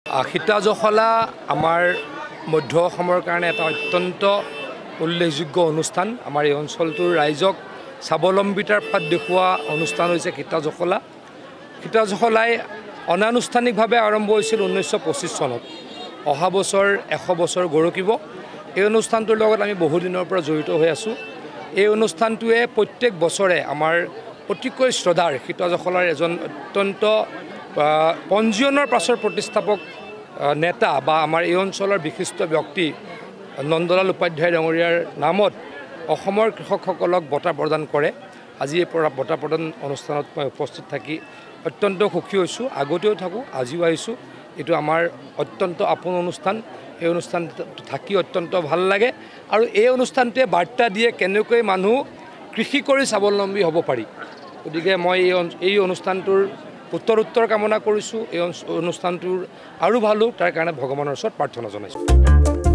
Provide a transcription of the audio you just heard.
সীতাজখলা আমাৰ মধ্য অসমৰ কাৰণে এটা অত্যন্ত উল্লেখযোগ্য অনুষ্ঠান। আমাৰ এই অঞ্চলটোৰ ৰাইজক স্বাৱলম্বিতাৰ পথ দেখুওৱা অনুষ্ঠান হৈছে সীতাজখলা। সীতাজখলাই অনানুষ্ঠানিকভাৱে আৰম্ভ হৈছিল 1925 চনত। অহা বছৰ 100 বছৰ গৰকিব। এই অনুষ্ঠানটোৰ লগত আমি বহুদিনৰ পৰা জড়িত হৈ আছোঁ। এই অনুষ্ঠানটোৱে প্ৰত্যেক বছৰে আমাৰ অতিকৈ শ্ৰদ্ধাৰ সীতাজখলাৰ এজন অত্যন্ত পঞ্জীয়নৰ পাছৰ প্ৰতিষ্ঠাপক নেতা বা আমাৰ এই অঞ্চলৰ বিশিষ্ট ব্যক্তি নন্দলাল উপাধ্যায় ডাঙৰীয়াৰ নামত অসমৰ কৃষকসকলক বঁটা প্ৰদান কৰে। আজি এই বঁটা প্ৰদান অনুষ্ঠানত মই উপস্থিত থাকি অত্যন্ত সুখী হৈছোঁ। আগতেও থাকোঁ, আজিও আহিছোঁ। এইটো আমাৰ অত্যন্ত আপোন অনুষ্ঠান। এই অনুষ্ঠান থাকি অত্যন্ত ভাল লাগে আৰু এই অনুষ্ঠানটোৱে বাৰ্তা দিয়ে কেনেকৈ মানুহ কৃষি কৰি স্বাৱলম্বী হ'ব পাৰি। গতিকে মই এই অনুষ্ঠানটোৰ উত্তৰ কামনা কৰিছোঁ। এই অনুষ্ঠানটোৰ আৰু ভাল হওক তাৰ কাৰণে ভগৱানৰ ওচৰত প্ৰাৰ্থনা জনাইছোঁ।